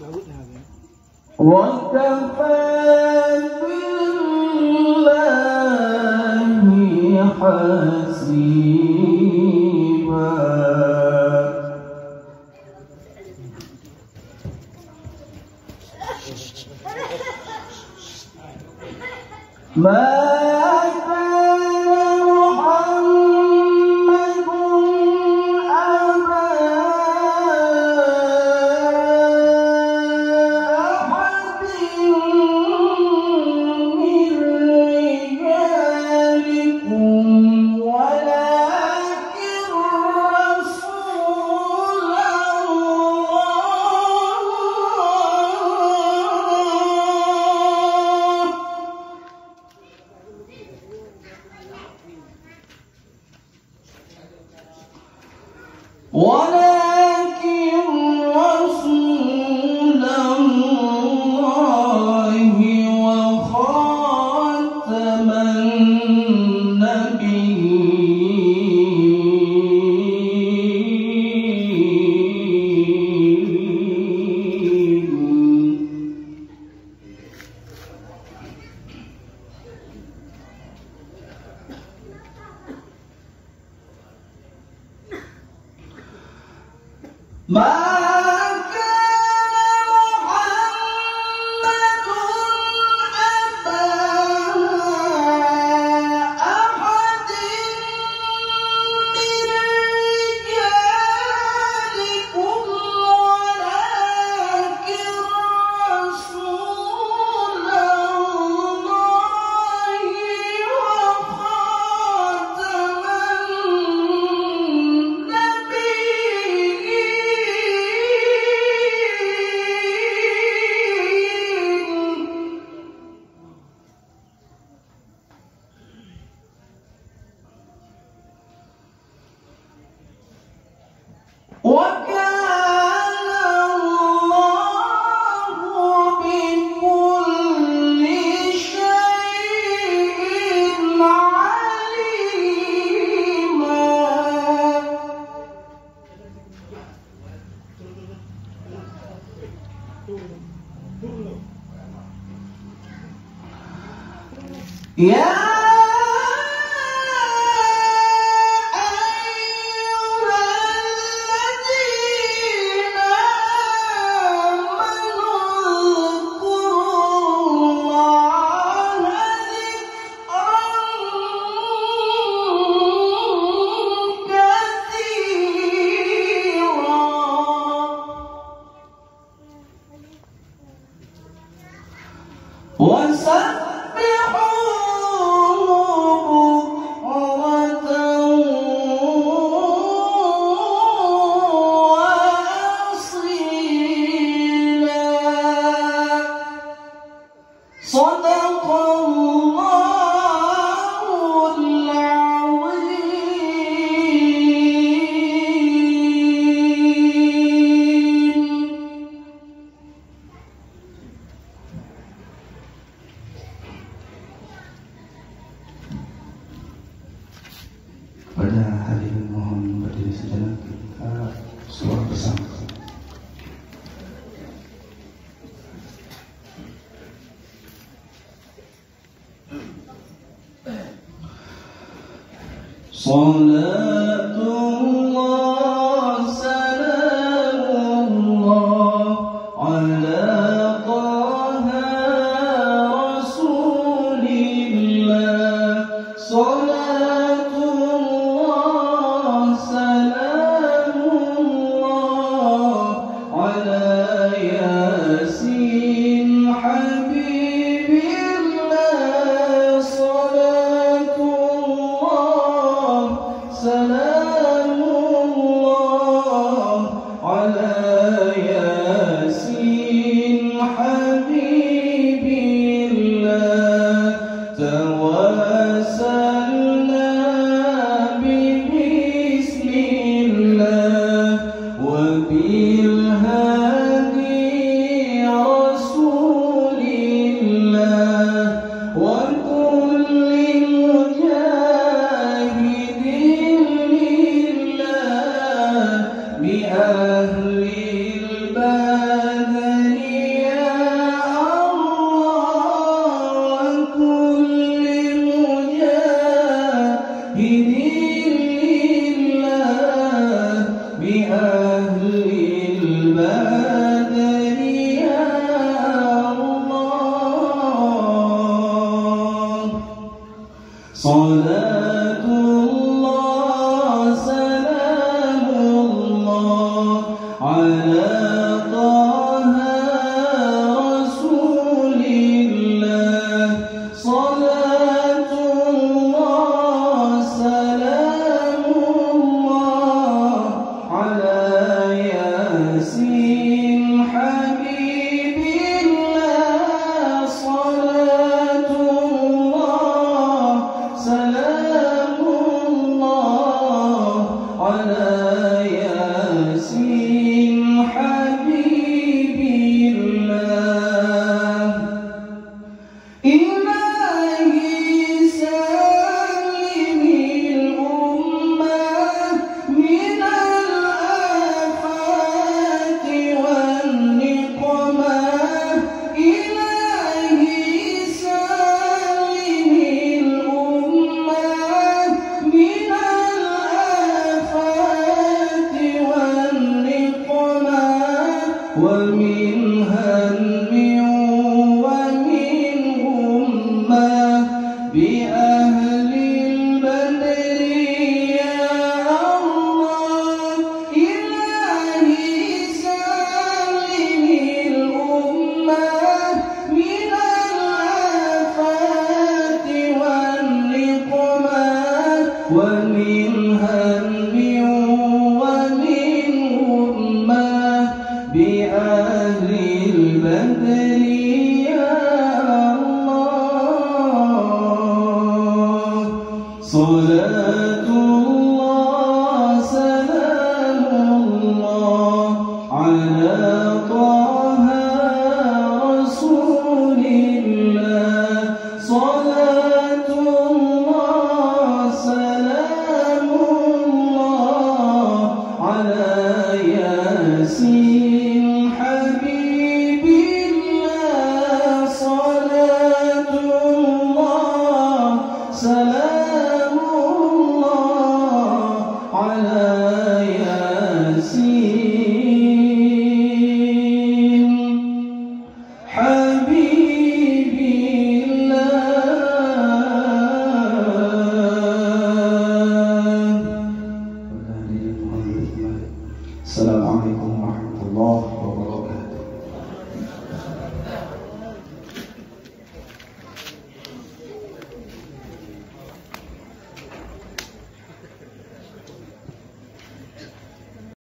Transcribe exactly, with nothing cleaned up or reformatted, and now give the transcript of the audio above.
وكفى بالله حسيبا. ما ولكن رسول الله وخاتم النبيين. ما وكان الله بكل شيء عليما. يا صدق الله العظيم. Pada hari ini mohon berdiri sejenak, kita sholat bersama. Salatullah salamullah ala taha rasulillah. Salatullah salamullah ala yasin habibillah. Salatullah salamullah ala yasin habibillah. Tawassalna bibismillah wa bilhadi rasulillah wa kulli mujahidin lillah bi ahlil badri صلاة الله سلام الله على طه رسول الله صلاة الله سلام الله على ياسين حبيب الله صلاة الله سلام الله على ياسين حبيب الله إلهي سلم الأمة من الآفات والنقمة إلهي سلم الأمة من الآفات والنقمة ومن هم ومن غمة بأهل البدر يا الله إلهي سلم الأمة من الآفات والنقمة ومن هم ومن غمة بأهل البدر يا الله صلاة الله سلام الله على طه رسول الله صلاة الله سلام الله على ياسين حبيب الله صلاة الله سلام الله على ياسين حبيب الله. Assalamualaikum warahmatullahi wabarakatuh.